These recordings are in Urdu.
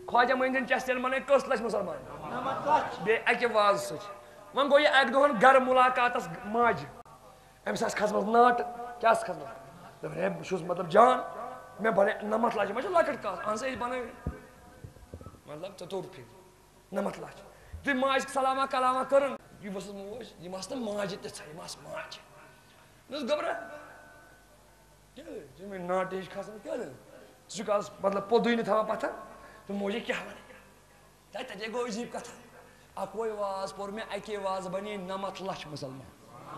خواجہ معین چشتین بنے کس لچھ مسلمان بے اکہ واز سچ ون گو یہ اک دہن گر ملاقات ماج امس کھسمت ناٹ کیا کھسمت بہت مطلب جان میں بنے 9 لچھ مجھے لکٹ کات اہن سا بنے مطلب 4 پھر 9 لچھ تھی ماج سلامہ کلامہ کرن یہ بس موج یہ مس نا ماج تہ یہ مس ماج نس گبرا کیا میں ناٹ ہش کھسان کیا ثہ مطلب پودی تھا پتہ تو موجے کیا ون تجے گو عجیب کتھا اکوے واز پور میں اکے واز بنے 9 لچھ مسلمان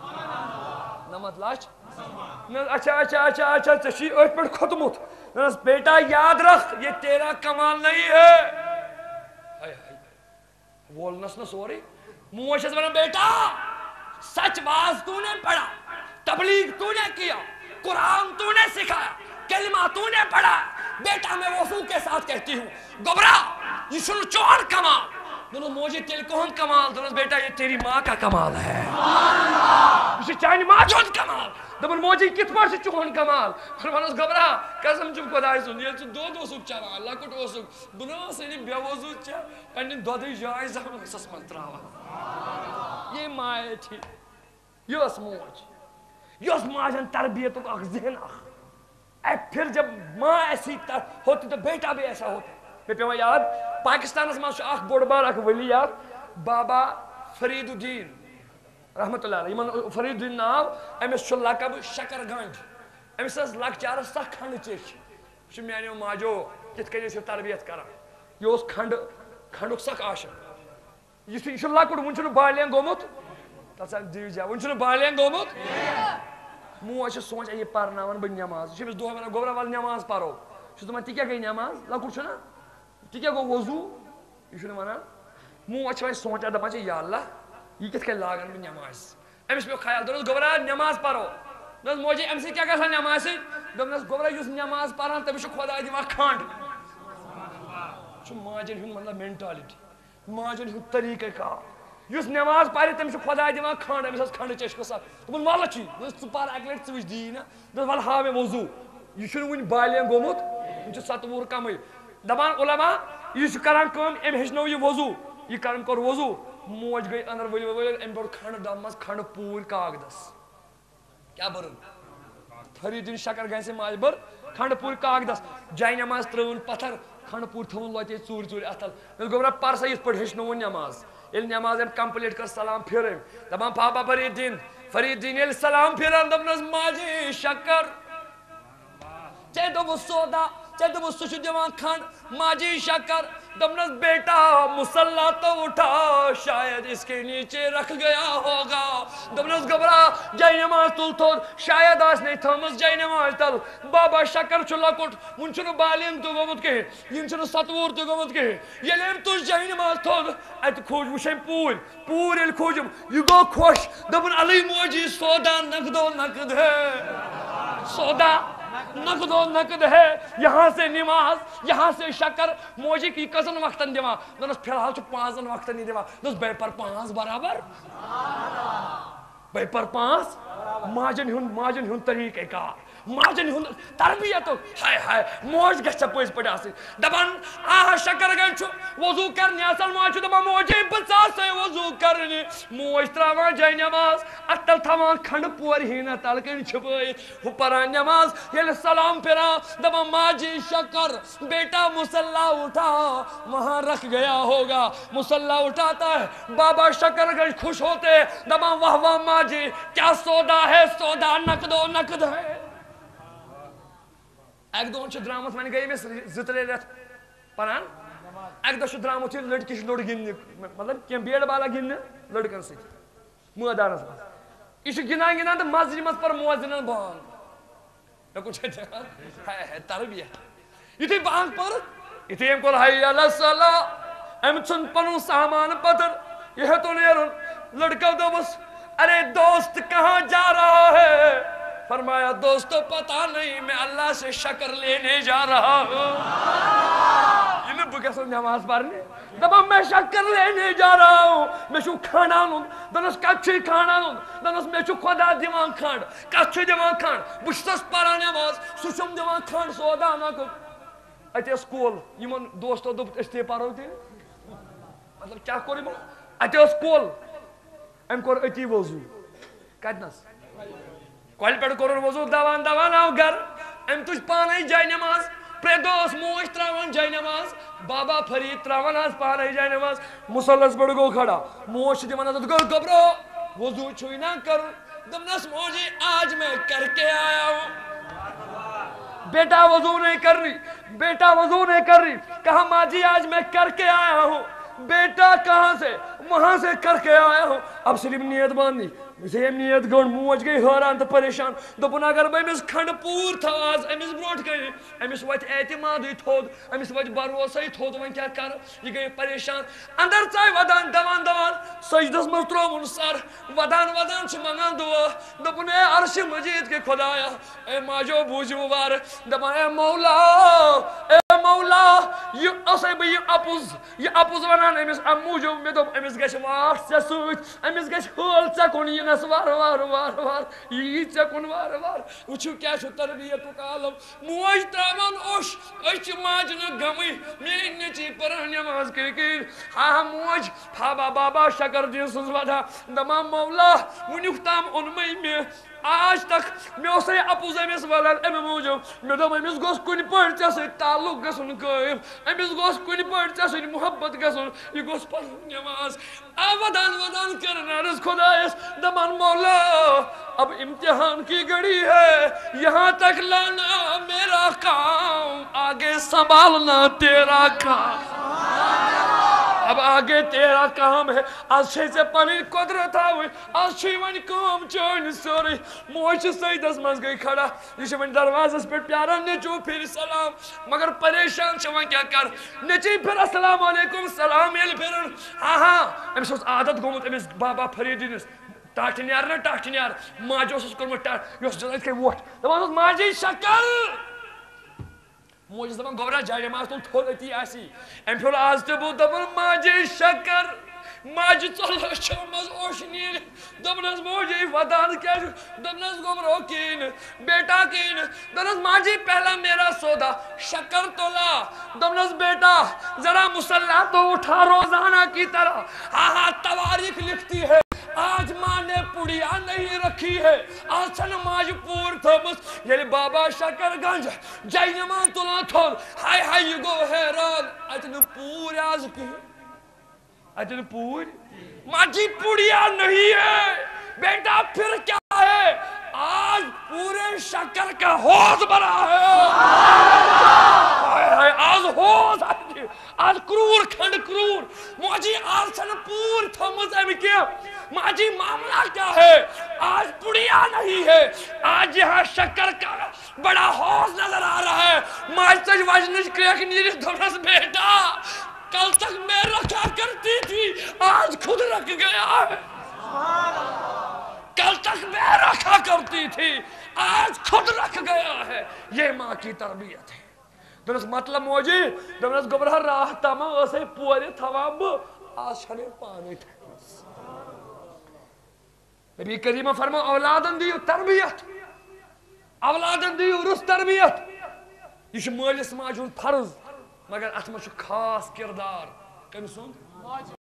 9 لچھ اچھا اچھا اچھا اچھا ٹھیک ات پہ کھوتمت دس بیٹا یاد رکھ یہ تیرا کمال نہیں ہے بولنس نا سوری موج چھس ونان بیٹا سچ باز تو نے پڑھا تبلیغ تو نے کیا قرآن تو نے سکھایا کلمہ تو نے پڑھا بیٹا میں وضو کے ساتھ کہتی ہوں گبرا یہ سن چون کمال دونوں موجی تیل کون کمال دونوں بیٹا یہ تیری ماں کا کمال ہے اسے چاہنی ماں چون کمال دبن موجی کت پر سے چون کمال فرمانس گبرا قسم چم خدای سن یہ دو سوک چاوا اللہ کٹ او سوک بنا سنی بے وضو چا پنی دودی جائے زمان سس منتراوا یہ ماں تھی یہ اس موج یہ اس ماجن تربیت اخ ذہن اخ پھر جب ماں ایسی ہوتی تو بیٹا بھی ایسا ہوتا میں پیما یاد پاکستان اس ماں اخ بوڑ بار اخ ولی یاد بابا فرید الدین رحمت اللہ علیہ من فرید الدین ناو امس چھ لقب شکر گنج امس لکچار سخ کھنڈ چیش میانیو ماجو کت کن چھ تربیت کران یہ اس کھنڈک سخ عاشق یہ لکڑ ون چھ بالین گومت تسا دیو جا ون چھ بالین گومت موج سوچ یہ پرناون بہ نماز یہ دہ ونان گوبرا ول نماز پرو دپان تہ کیا گئی نماز لکڑ چھنا تہ کیا گو وضو یہ ونان موج وی سوچا دپان یا اللہ یہ کت کن لاگن بہ نماز امس پہ خیال دس گوبرا نماز پرو دس موجی ام سی کیا گژھان نماز دس گوبرا اس نماز پران تمس خدا دِوان کھنڈ ماجن ہند مطلب مینٹالٹی ماجن ہند طریقہ کار اس نماز پارے تمس خدا دِوان کھنڈ امس کھنڈ چشکہ سا دپن ول چی ژٕ پر اکہ لٹہ ژٕ وچھ دی نا دس ول ہاو مے وضو یہ چھُنہٕ وُنہِ بالین گوٚمُت وُنہِ چھُ 7 وُہُر کمٕے دپان علما یہ چھُ کران کٲم أمۍ ہیٚچھنو یہ وضو یہ کران کوٚر وضو موج گئی اندر ؤلۍ ؤلۍ أمۍ بوٚر کھنڈ ڈبہٕ منٛز کھنڈ پوٗرۍ کاغدس کیٛاہ بٔرٕن فرید الدین شکر گنج سٕنٛدۍ ماجہِ بٔر کھنڈ پوٗرۍ کاغدس جاے نماز ترٲوٕن پتھر کھنڈ پوٗرۍ تھوٚوُن لۄتے ژوٗرِ اتھل مےٚ گوٚبرا پر سا یِتھ پٲٹھۍ ہیٚچھنووُن نماز ییٚلہِ نماز أمۍ کمپلیٖٹ کٔر سلام پھِرٕ دپان پاپا فرید الدین ییٚلہِ سلام پھِران دوٚپنس ماجہِ شکر ژےٚ دوٚپُتھ سودا ژےٚ دوٚپُتھ سُہ چھُ دِوان کھنڈ ماجی شکر دپنس بیٹا مصلح تو اٹھا شاید اس کے نیچے رکھ گیا ہوگا دپنس گبرا جاے نماز تل تھوٚد شاید آس نے تھٲمٕژ جاے نماز تل بابا شکر چھُ لۄکُٹ وُنہِ چھُنہٕ بالین تہِ گوٚمُت کِہیٖنۍ یِم چھُنہٕ 7 وُہُر تہِ گوٚمُت کِہیٖنۍ ییٚلہِ أمۍ تُج جاے نماز تھوٚد اتہِ کھوٗج وٕچھ أمۍ پوٗرۍ ییٚلہِ کھوٗجُم یہِ گوٚو خۄش دوٚپُن الٕے موجی سودا نقدو نقد ہے سودا نقد و نقد ہے یہاں سے نماز یہاں سے شکر موجی کی کزن وقتن دیوان دونس فی الحال 5 وقتن دیوان دونس بے پر 5 برابر بے پر 5 ماجن ہن طریقہ کار ماجن ہن تربیت ہائے ہائے موج گژھِ پٔزۍ پٲٹھۍ آسٕنۍ دپان آ شکر گنج چھُ وضو کرنہِ اصل ماج چھُ دپان موجی بہٕ ژاسے وضو کرنہِ موج تراوان جاے نماز اتھ تل تھاوان کھنڈ پور ہینا تل کٔنۍ چھپٲیِتھ ہُہ پران نماز ییٚلہِ سلام پھِران دپان ماجی شکر بیٹا مصلح اٹھا وہاں رکھ گیا ہوگا مصلح اٹھاتا ہے بابا شکر گنج خوش ہوتے دپان واہ واہ ماجی کیا سودا ہے سودا نقد و نقد ہے اک دۄہن چھُ درٛامُت وۄنۍ گٔے أمِس 2-3 رٮ۪تھ پران اکہِ دۄہ چھُ درٛامُت یہِ لٔڑکہِ لوٚڑ گِنٛدنہِ مطلب کینٛہہ بیٹ بالا گِنٛدنہِ لٔڑکن سۭتۍ مٲدانس منٛز یہِ چھُ گِنٛدان گِنٛدان تہٕ مسجدِ منٛز پر مؤذِنن بانگ مےٚ کُن چھِ دِوان ہاے ہاے تربیت یُتھُے بانگ پٔر یُتھُے أمۍ کوٚر حی علی الصلاہ أمۍ ژھُن پنُن سامان پتھر یہ ہیوٚتُن نیرُن لڑکو دوٚپُس ارے دوست کہاں جا رہا ہے فرمایا دوستو پتہ نہیں میں اللہ سے شکر لینے جا رہا ہوں یہ نہ بہٕ گژھٕ نماز پرنہِ دپان میں شکر لینے جا رہا ہوں میں چھُ کھنڈ انُن دپنس کتہِ چھُے کھنڈ انُن دپنس مےٚ چھُ خۄدا دِوان کھنڈ کتھ چھُ دِوان کھنڈ بہٕ چھُسس پران نماز سُہ چھُم دِوان کھنڈ سودا نقد اتہ کول یمن دوستو دوپ اس تے پارو تے مطلب کیا کوری مو اتہ کول ام کور اتی وضو کتنس کول پہ کور وضو دوان دوان آو گھر ام تج پانے جائے نماز پریدوس موش تراوان جائے نماز بابا فرید تراوان آس پانے جائے نماز مسلس پڑ گو کھڑا موش دیوان آس گو گبرو وضو چھوئی نہ کر دمنس موجی آج میں کر کے آیا ہوں بیٹا وضو نہیں کر رہی بیٹا وضو نہیں کر رہی کہا ماں جی آج میں کر کے آیا ہوں بیٹا کہاں سے وہاں سے کر کے آیا ہوں اب صرف نیت باندھی زیم نیت گون موج گئی حیران تو پریشان دوپن اگر بہ امس کھنڈ پور تھو آز امس برونٹ کن امس وت اعتمادی تھود امس وت بھروسے تھود ون کیا کر یہ گئی پریشان اندر ژاے ودان دوان دوان سجدس مز ترومن سر ودان ودان چھ منگان دعا دوپن اے عرش مجید کے خدایا اے ماجو بوجو وار دپان اے مولا یہ اسے بہ یہ اپوز ونان امس ام موجوب مے دوپ امس گژھِ واٹھ ژےٚ سۭتۍ امس گژھِ حٲل ژےٚ کُن یِنس وار وار وار وار یی ژےٚ کُن وار وار وٕچھِو کیٛاہ چھُ تربیتُک عالم موج تراوان اوٚش أسۍ چھِ ماجنہٕ غمٕے میٛٲنۍ نیٚچی پران نٮ۪ماز کِر ہاں موج بابا بابا شکر دیٖن سٕنٛز وَدان دپان مولا وٕنیُک تام اوٚنمَے مےٚ آج تک مےٚ اوسے اپُز أمِس ولان اَمہِ موٗجوٗب مےٚ دوٚپ أمِس گوٚژھ کُنہِ پٲٹھۍ ژےٚ سۭتۍ تعلُق گژھُن قٲیِم أمِس گوٚژھ کُنہِ پٲٹھۍ ژےٚ سۭتۍ محبت گژھُن یہِ گوٚژھ پرُن نٮ۪ماز ودان ودان کرن عرض خدایس دپان مولا اب امتحان کی گھڑی ہے یہاں تک لانا میرا کام آگے سنبھالنا تیرا کام اب آگے تیرا کام ہے آج چھے سے پانی قدرت آوئی آج چھے ون کام چوئن سوری موش سیدس مز گئی کھڑا یہ ون دروازس پر پیارا نیچو پھر سلام مگر پریشان چھوان کیا کر نیچی پھر السلام علیکم سلام یل پھر ہاں ہاں امس اوس عادت گومت امس بابا فریدینس ٹاٹھ نیار نا ٹاٹھ نیار ماجہ اوسس کوٚرمُت ٹاٹھ یہِ اوس جلد کٔنۍ ووٚٹھ دپان اوس ماجی شکل موجس دپان گوبرا جاے نماز تُل تھوٚد أتی آسی أمۍ پھیوٚر آز تہِ بوٗد دپان ماجے شکر ماجہِ ژوٚل أچھو منٛز اوٚش نیٖرِتھ دوٚپنس موجی ودان کیٛاہ چھُ دوٚپنس گوبرو کِہیٖنۍ نہٕ بیٹا کِہیٖنۍ نہٕ دوٚپنس ماجی پہلا میرا سودا شکر تولا دوٚپنس بیٹا ذرا مصلح تو اٹھا روزانہ کی طرح ہاں ہاں تواریخ لکھتی ہے آج ماں نے پڑیا نہیں رکھی ہے آج چھن ماج پور تھومس ییٚلہِ بابا شکر گنج جاے نماز تُلان تھوٚد ہاے ہاے یہِ گوٚو حیران اتہِ نہٕ پوٗرۍ آز کِہیٖنۍ اتہِ نہٕ پوٗرۍ ماجی پڑیا نہیں ہے بیٹا پھر کیا ہے آج پورے شکر کا حوض بھرا ہے آج حوض آج کرور کھنڈ کرور موجی آج چھن پور تھومس امہِ کینٛہہ ماجی معاملہ کیا ہے آج پڑیا نہیں ہے آج یہاں شکر کا بڑا حوض نظر آ رہا ہے ماج تج وجنش کریک نیرِتھ دوٚپنس بیٹا کل تک میں رکھا کرتی تھی آج خود رکھ گیا ہے کل تک میں رکھا کرتی تھی آج خود رکھ گیا ہے یہ ماں کی تربیت ہے دوٚپنس مطلب موجی دوٚپنس گوبرا راہ تام ٲسے پورِ تھاوان بہٕ آز چھَنَے پانے تھٲومٕژ نبی کریمہ فرما اولادن دیو تربیت اولادن دیو رُس تربیت یہ چھُ مٲلِس ماجہِ ہُنٛد فرض مگر اتھ منٛز چھُ خاص کردار کٔمۍ سُنٛد